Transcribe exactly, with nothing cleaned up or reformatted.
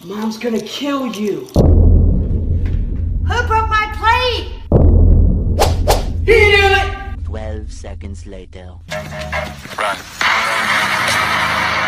Mom's gonna kill you. Who broke my plate? He did it! Twelve seconds later. Run.